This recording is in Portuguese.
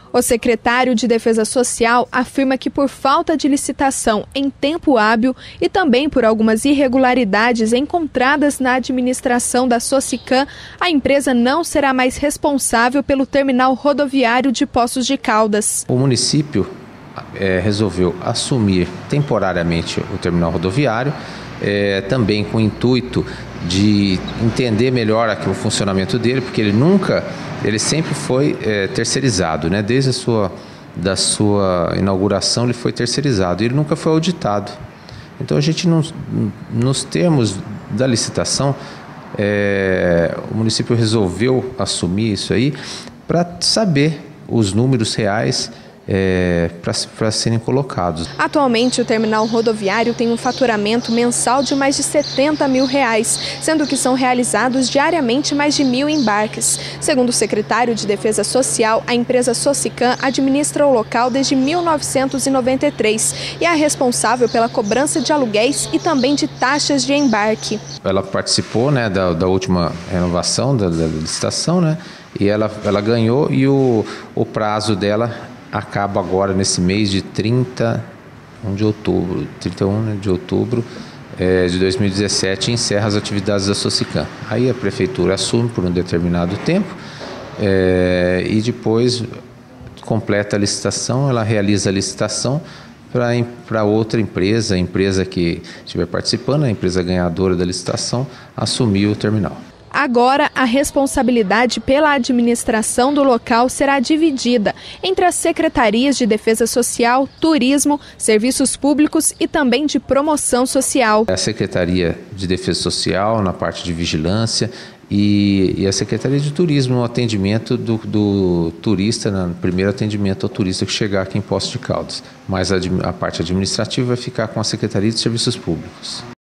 O secretário de Defesa Social afirma que por falta de licitação em tempo hábil e também por algumas irregularidades encontradas na administração da Socicam, a empresa não será mais responsável pelo terminal rodoviário de Poços de Caldas. O município resolveu assumir temporariamente o terminal rodoviário, também com o intuito de entender melhor aqui o funcionamento dele, porque ele sempre foi terceirizado, né? Desde da sua inauguração ele foi terceirizado e ele nunca foi auditado. Então a gente, nos termos da licitação, o município resolveu assumir isso aí para saber os números reais para serem colocados. Atualmente, o terminal rodoviário tem um faturamento mensal de mais de R$70 mil, sendo que são realizados diariamente mais de 1.000 embarques. Segundo o secretário de Defesa Social, a empresa Socicam administra o local desde 1993 e é responsável pela cobrança de aluguéis e também de taxas de embarque. Ela participou, né, da última renovação da licitação, né, e ela ganhou, e o prazo dela acaba agora nesse mês de 31 de outubro de 2017, encerra as atividades da Socicam. Aí a prefeitura assume por um determinado tempo e depois completa a licitação, ela realiza a licitação para outra empresa, a empresa que estiver participando, a empresa ganhadora da licitação, assumir o terminal. Agora, a responsabilidade pela administração do local será dividida entre as secretarias de Defesa Social, Turismo, Serviços Públicos e também de Promoção Social. A Secretaria de Defesa Social na parte de vigilância e a Secretaria de Turismo no atendimento do turista, no primeiro atendimento ao turista que chegar aqui em Poços de Caldas. Mas a parte administrativa vai ficar com a Secretaria de Serviços Públicos.